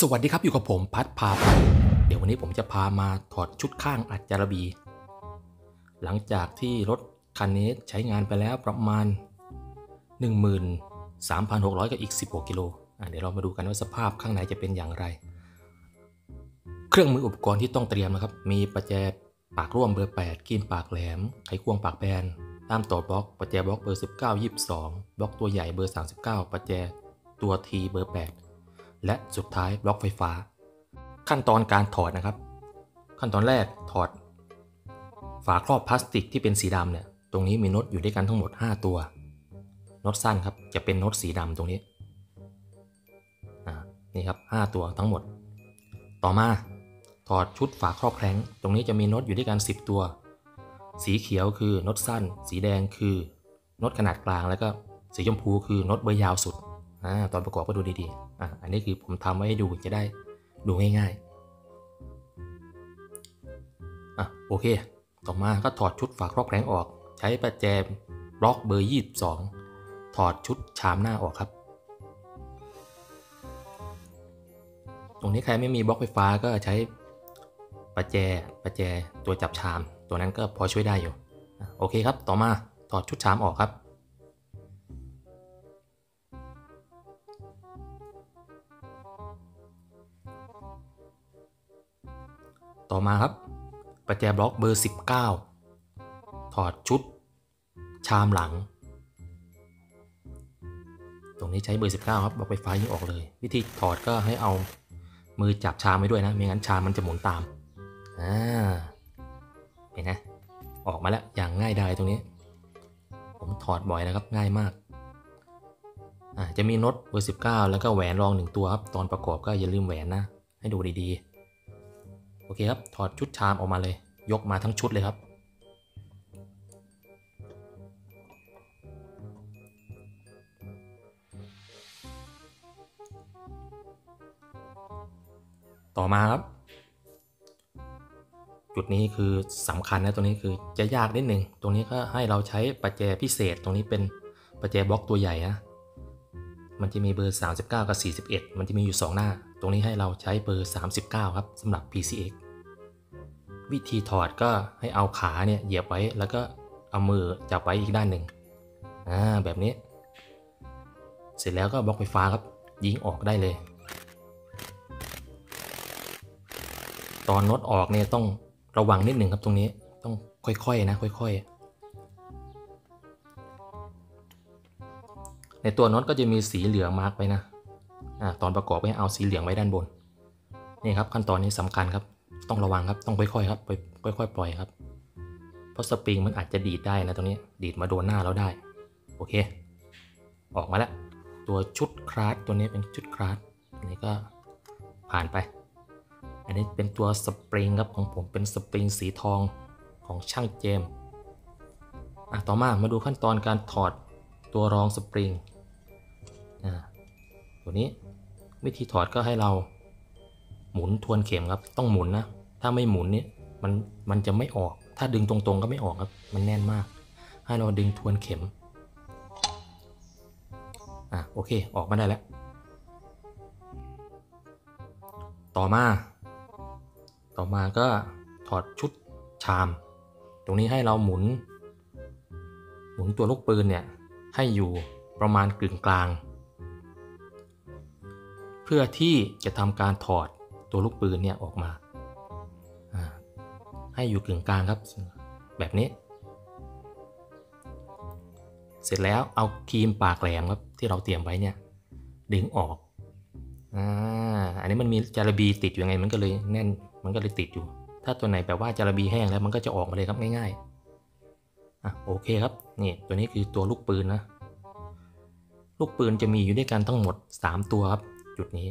สวัสดีครับอยู่กับผมพัดพาไปเดี๋ยววันนี้ผมจะพามาถอดชุดข้างอัดจารบีหลังจากที่รถคันนี้ใช้งานไปแล้วประมาณ 13,600 กับอีก16กิโลเดี๋ยวเรามาดูกันว่าสภาพข้างในจะเป็นอย่างไรเครื่องมืออุปกรณ์ที่ต้องเตรียมนะครับมีประแจปากร่วมเบอร์8ครีมปากแหลมไขควงปากแบนด้ามต่อบล็อกประแจบล็อกเบอร์19 22บล็อกตัวใหญ่เบอร์39ประแจตัว T เบอร์8และสุดท้ายบล็อกไฟฟ้าขั้นตอนการถอดนะครับขั้นตอนแรกถอดฝาครอบพลาสติกที่เป็นสีดำเนี่ยตรงนี้มีน็อตอยู่ด้วยกันทั้งหมด5ตัวน็อตสั้นครับจะเป็นน็อตสีดำตรงนี้นี่ครับ5ตัวทั้งหมดต่อมาถอดชุดฝาครอบแคร้งตรงนี้จะมีน็อตอยู่ด้วยกัน10ตัวสีเขียวคือน็อตสั้นสีแดงคือน็อตขนาดกลางแล้วก็สีชมพูคือน็อตเบอร์ยาวสุดตอนประกอบก็ดูดีๆอันนี้คือผมทำไว้ให้ดูจะได้ดูง่ายๆโอเคต่อมาก็ถอดชุดฝาครอบแคร้งออกใช้ประแจบล็อกเบอร์22ถอดชุดชามหน้าออกครับตรงนี้ใครไม่มีบล็อกไฟฟ้าก็ใช้ประแจตัวจับชามตัวนั้นก็พอช่วยได้อยู่โอเคครับต่อมาถอดชุดชามออกครับต่อมาครับประแจบล็อกเบอร์19ถอดชุดชามหลังตรงนี้ใช้เบอร์19ครับบล็อกไฟฟ้ายิงออกเลยวิธีถอดก็ให้เอามือจับชามไว้ด้วยนะไม่งั้นชามมันจะหมุนตามเห็นนะออกมาแล้วอย่างง่ายดายตรงนี้ผมถอดบ่อยนะครับง่ายมากจะมีน็อตเบอร์19แล้วก็แหวนรอง1ตัวครับตอนประกอบก็อย่าลืมแหวนนะให้ดูดีๆโอเคครับถอดชุดชามออกมาเลยยกมาทั้งชุดเลยครับต่อมาครับจุดนี้คือสำคัญนะตรงนี้คือจะยากนิดหนึ่งตรงนี้ก็ให้เราใช้ประแจพิเศษตรงนี้เป็นประแจบล็อกตัวใหญ่นะมันจะมีเบอร์39กับ41มันจะมีอยู่2หน้าตรงนี้ให้เราใช้เบอร์39ครับสำหรับ PCX วิธีถอดก็ให้เอาขาเนี่ยเหยียบไว้แล้วก็เอามือจับไว้อีกด้านหนึ่งแบบนี้เสร็จแล้วก็บล็อกไฟฟ้าครับยิงออกได้เลยตอนน็อตออกเนี่ยต้องระวังนิดหนึ่งครับตรงนี้ต้องค่อยๆนะค่อยๆในตัวน็อตก็จะมีสีเหลืองมาร์กไว้นะตอนประกอบให้เอาสีเหลืองไว้ด้านบนนี่ครับขั้นตอนนี้สำคัญครับต้องระวังครับต้องค่อยๆครับค่อยๆปล่อยครับเพราะสปริงมันอาจจะดีดได้นะตรงนี้ดีดมาโดนหน้าเราได้โอเคออกมาแล้วตัวชุดคลาสตัวนี้เป็นชุดคลาสอันนี้ก็ผ่านไปอันนี้เป็นตัวสปริงครับของผมเป็นสปริงสีทองของช่างเจมต่อมาดูขั้นตอนการถอดตัวรองสปริงตัวนี้วิธีถอดก็ให้เราหมุนทวนเข็มครับต้องหมุนนะถ้าไม่หมุนนี่มันจะไม่ออกถ้าดึงตรงๆก็ไม่ออกครับมันแน่นมากให้เราดึงทวนเข็มโอเคออกมาได้แล้วต่อมาก็ถอดชุดชามตรงนี้ให้เราหมุนตัวลูกปืนเนี่ยให้อยู่ประมาณกึ่งกลางเพื่อที่จะทำการถอดตัวลูกปืนเนี่ยออกมาให้อยู่กึ่งกลางครับแบบนี้เสร็จแล้วเอาครีมปากแหลมครับที่เราเตรียมไว้เนี่ยดึงออกอันนี้มันมีจาระบีติดอยู่ไงมันก็เลยแน่นมันก็เลยติดอยู่ถ้าตัวไหนแบบว่าจาระบีแห้งแล้วมันก็จะออกมาเลยครับง่ายๆโอเคครับนี่ตัวนี้คือตัวลูกปืนนะลูกปืนจะมีอยู่ด้วยกันทั้งหมด3ตัวครับจุดนี้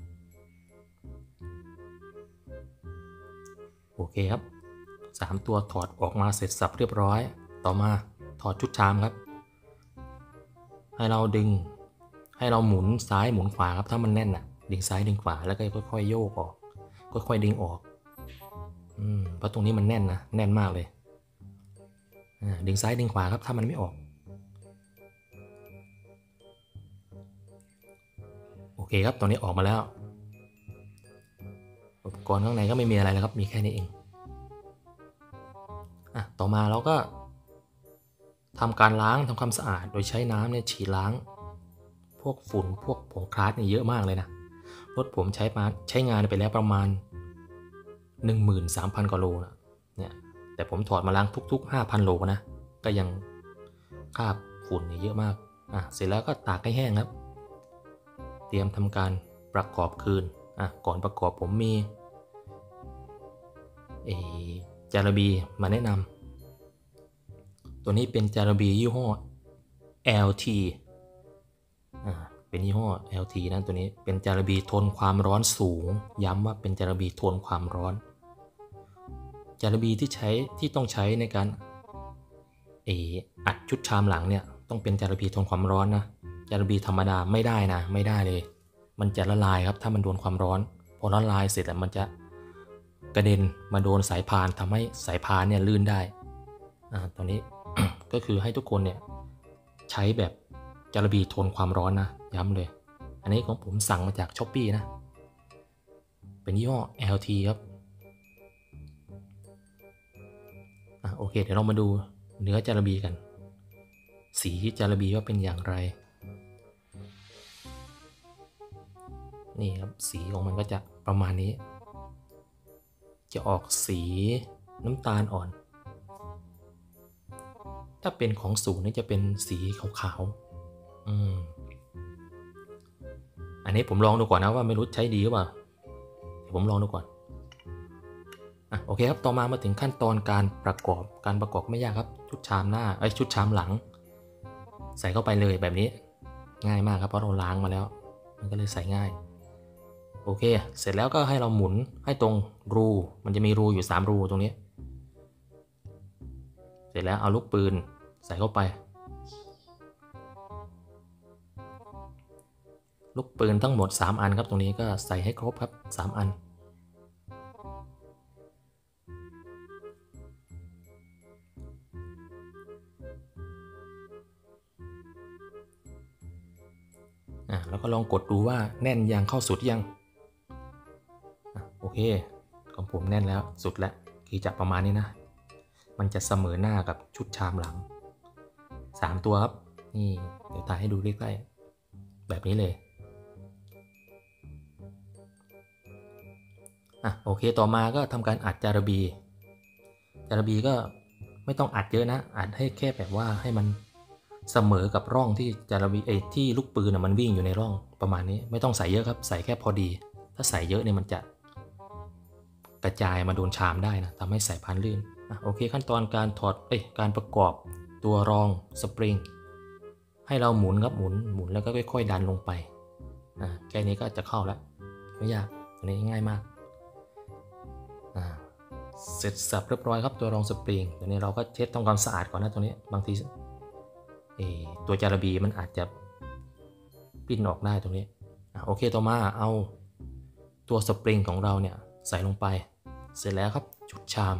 โอเคครับ3ตัวถอดออกมาเสร็จสับเรียบร้อยต่อมาถอดชุดชามครับให้เราดึงให้เราหมุนซ้ายหมุนขวาครับถ้ามันแน่นดึงซ้ายดึงขวาแล้วก็ค่อยๆโยกออกค่อยๆดึงออกเพราะตรงนี้มันแน่นนะแน่นมากเลยดึงซ้ายดึงขวาครับถ้ามันไม่ออกโอเคครับตรงนี้ออกมาแล้วอุปกรณ์ข้างในก็ไม่มีอะไรแล้วครับมีแค่นี้เองต่อมาเราก็ทำการล้างทำความสะอาดโดยใช้น้ำเนี่ยฉีดล้างพวกฝุ่นพวกผงคลาสเนี่ยเยอะมากเลยนะรถผมใช้งานไปแล้วประมาณ 13,000 กว่าโลนะเนี่ยแต่ผมถอดมาล้างทุกๆ 5,000 โลนะก็ยังคราบฝุ่นเนี่ยเยอะมากเสร็จแล้วก็ตากให้แห้งครับเตรียมทำการประกอบคืนก่อนประกอบผมมีจาระบีมาแนะนำตัวนี้เป็นจาระบียี่ห้อ LT เป็นยี่ห้อ LT นะตัวนี้เป็นจาระบีทนความร้อนสูงย้ำว่าเป็นจาระบีทนความร้อนจาระบีที่ต้องใช้ในการอัดชุดชามหลังเนี่ยต้องเป็นจาระบีทนความร้อนนะจาระบีธรรมดาไม่ได้นะไม่ได้เลยมันจะละลายครับถ้ามันโดนความร้อนพอละลายเสร็จแล้วมันจะกระเด็นมาโดนสายพานทำให้สายพานเนี่ยลื่นได้ตอนนี้ ก็คือให้ทุกคนเนี่ยใช้แบบจาระบีทนความร้อนนะย้ำเลยอันนี้ของผมสั่งมาจาก Shopee นะเป็นยี่ห้อ LT ครับโอเคเดี๋ยวเรามาดูเนื้อจาระบีกันสีจาระบีว่าเป็นอย่างไรนี่ครับสีของมันก็จะประมาณนี้จะออกสีน้ำตาลอ่อนถ้าเป็นของสูงนี่จะเป็นสีขาวๆอันนี้ผมลองดูก่อนนะว่าไม่รู้ใช้ดีหรือเปล่าเดี๋ยวผมลองดูก่อนโอเคครับต่อมาถึงขั้นตอนการประกอบไม่ยากครับชุดชามหน้าชุดชามหลังใส่เข้าไปเลยแบบนี้ง่ายมากครับเพราะเราล้างมาแล้วมันก็เลยใส่ง่ายโอเคเสร็จแล้วก็ให้เราหมุนให้ตรงรูมันจะมีรูอยู่3รูตรงนี้เสร็จแล้วเอาลูกปืนใส่เข้าไปลูกปืนทั้งหมด3อันครับตรงนี้ก็ใส่ให้ครบครับ3อันแล้วก็ลองกดดูว่าแน่นยังเข้าสุดยังโอเคของผมแน่นแล้วสุดแล้วคือจะประมาณนี้นะมันจะเสมอหน้ากับชุดชามหลัง3ตัวครับนี่เดี๋ยวถ่ายให้ดูใกล้ๆแบบนี้เลยโอเคต่อมาก็ทำการอัดจาระบีก็ไม่ต้องอัดเยอะนะอัดให้แค่แบบว่าให้มันเสมอกับร่องที่จาระบีที่ลูกปืนมันวิ่งอยู่ในร่องประมาณนี้ไม่ต้องใส่เยอะครับใส่แค่พอดีถ้าใส่เยอะเนี่ยมันจะกระจายมาโดนชามได้นะทำให้สายพานลื่นโอเคขั้นตอนการถอดการประกอบตัวรองสปริงให้เราหมุนครับหมุนแล้วก็ค่อยๆดันลงไปแค่นี้ก็จะเข้าแล้วไม่ยากอันนี้ง่ายมากเสร็จสับเรียบร้อยครับตัวรองสปริงตัวนี้เราก็เช็ดทำความสะอาดก่อนนะตรงนี้บางทีตัวจาระบีมันอาจจะปิ้นออกได้ตรงนี้โอเคต่อมาเอาตัวสปริงของเราเนี่ยใส่ลงไปเสร็จแล้วครับชุดชาม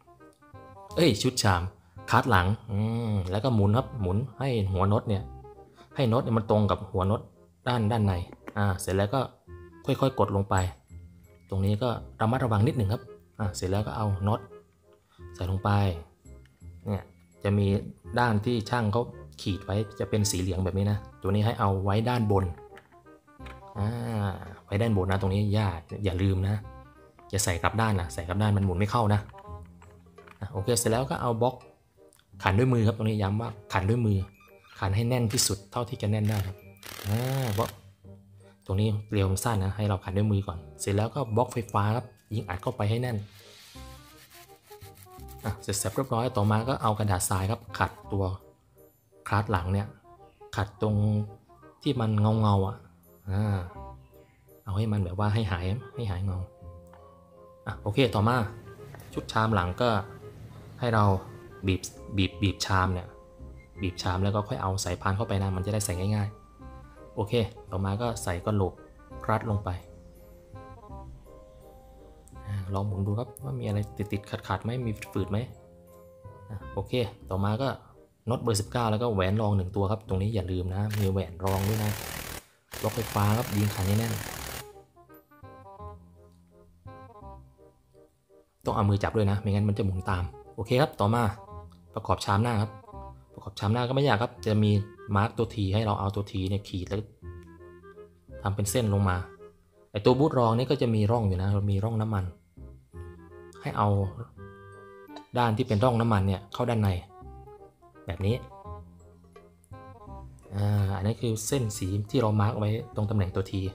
คาดหลังแล้วก็หมุนครับหมุนให้หัวน็อตเนี่ยมันตรงกับหัวน็อตด้านในเสร็จแล้วก็ค่อยๆกดลงไปตรงนี้ก็ระมัดระวังนิดหนึ่งครับเสร็จแล้วก็เอาน็อตใส่ลงไปเนี่ยจะมีด้านที่ช่างเขาขีดไว้จะเป็นสีเหลืองแบบนี้นะตัวนี้ให้เอาไว้ด้านบนไว้ด้านบนนะตรงนี้อย่าลืมนะจะใส่กลับด้านนะใส่กลับด้านมันหมุนไม่เข้านะโอเคเสร็จแล้วก็เอาบล็อกขันด้วยมือครับตรงนี้ย้ำว่าขันด้วยมือขันให้แน่นที่สุดเท่าที่จะแน่นได้ครับบล็อกตรงนี้เรียวสั้นนะให้เราขันด้วยมือก่อนเสร็จแล้วก็บล็อกไฟฟ้าครับยิงอัดเข้าไปให้แน่นเสร็จเรียบร้อยต่อมาก็เอากระดาษทรายครับขัดตัวคลาสหลังเนี่ยขัดตรงที่มันเงาเอาให้มันแบบว่าให้หายเงาโอเคต่อมาชุดชามหลังก็ให้เราบีบชามเนี่ยบีบชามแล้วก็ค่อยเอาสายพานเข้าไปนะมันจะได้ใส่ง่ายๆโอเคต่อมาก็ใส่ก้อนโหลกคลัตช์ลงไปลองหมุนดูครับว่ามีอะไรติดขัดไหมมีฝืดไหมโอเคต่อมาก็น็อตเบอร์19แล้วก็แหวนรอง1ตัวครับตรงนี้อย่าลืมนะมีแหวนรองด้วยนะบล็อกไฟฟ้าครับยิงขันให้แน่นต้องเอามือจับด้วยนะไม่งั้นมันจะหมุนตามโอเคครับต่อมาประกอบชามหน้าครับประกอบชามหน้าก็ไม่ยากครับจะมีมาร์กตัวทีให้เราเอาตัวทีเนี่ยขีดแล้วทำเป็นเส้นลงมาไอตัวบูทรองนี่ก็จะมีร่องอยู่นะมีร่องน้ำมันให้เอาด้านที่เป็นร่องน้ำมันเนี่ยเข้าด้านในแบบนี้อันนี้คือเส้นสีที่เรามาร์กไว้ตรงตำแหน่งตัวที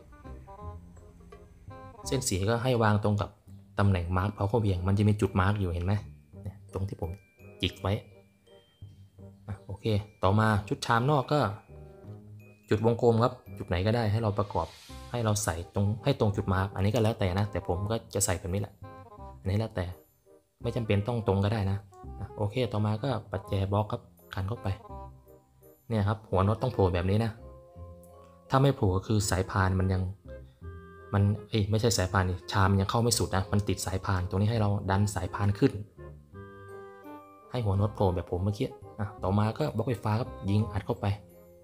เส้นสีก็ให้วางตรงกับตำแหน่งมาร์กเพาเข้าเบี่ยงมันจะมีจุดมาร์กอยู่เห็นไหมตรงที่ผมจิกไว้โอเคต่อมาชุดชามนอกก็จุดวงกลมครับจุดไหนก็ได้ให้เราประกอบให้เราใส่ตรงให้ตรงจุดมาร์กอันนี้ก็แล้วแต่นะแต่ผมก็จะใส่แบบนี้แหละอันนี้แล้วแต่ไม่จำเป็นต้องตรงก็ได้นะโอเคต่อมาก็ปัจแจบล็อกครับขันเข้าไปเนี่ยครับหัวน็อตต้องโผล่แบบนี้นะถ้าไม่โผล่ก็คือสายพานมันยังไม่ใช่สายพานนี่ชามยังเข้าไม่สุดนะมันติดสายพานตรงนี้ให้เราดันสายพานขึ้นให้หัวน็อตโผล่แบบผมเมื่อกี้ต่อมาก็บล็อกไฟฟ้าครับยิงอัดเข้าไป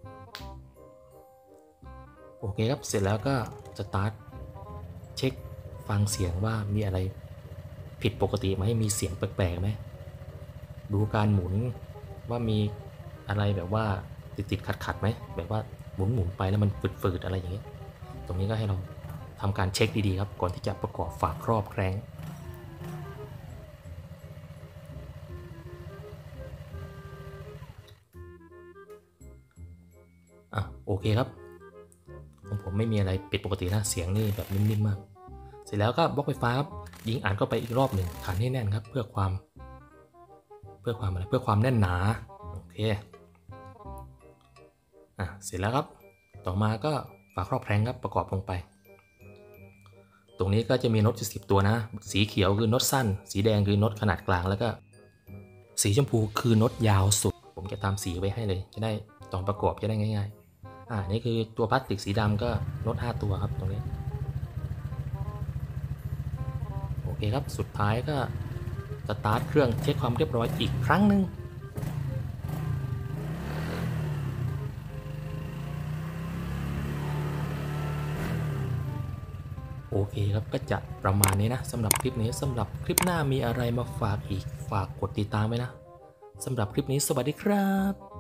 โอเคครับเสร็จแล้วก็สตาร์ทเช็คฟังเสียงว่ามีอะไรผิดปกติไหมมีเสียงแปลกๆไหมดูการหมุนว่ามีอะไรแบบว่าติดขัดไหมแบบว่าหมุนไปแล้วมันฝืดอะไรอย่างเงี้ยตรงนี้ก็ให้เราทำการเช็คดีๆครับก่อนที่จะประกอบฝาครอบแครงโอเคครับของผมไม่มีอะไรผิดปกตินะเสียงนี่แบบนิ่มๆมากเสร็จแล้วก็บล็อกไฟฟ้าครับยิงอัดเข้าไปอีกรอบหนึ่งขันให้แน่นครับเพื่อความอะไรเพื่อความแน่นหนาโอเคเสร็จแล้วครับต่อมาก็ฝาครอบแครงครับประกอบลงไปตรงนี้ก็จะมีน็อต10ตัวนะสีเขียวคือน็อตสั้นสีแดงคือน็อตขนาดกลางแล้วก็สีชมพูคือน็อตยาวสุดผมจะตามสีไว้ให้เลยจะได้ตอนประกอบจะได้ง่ายๆนี่คือตัวพลาสติกสีดำก็น็อต5ตัวครับตรงนี้โอเคครับสุดท้ายก็สตาร์ทเครื่องเช็คความเรียบร้อยอีกครั้งหนึ่งโอเคครับก็จะประมาณนี้นะสำหรับคลิปนี้สำหรับคลิปหน้ามีอะไรมาฝากอีกฝากกดติดตามไว้นะสำหรับคลิปนี้สวัสดีครับ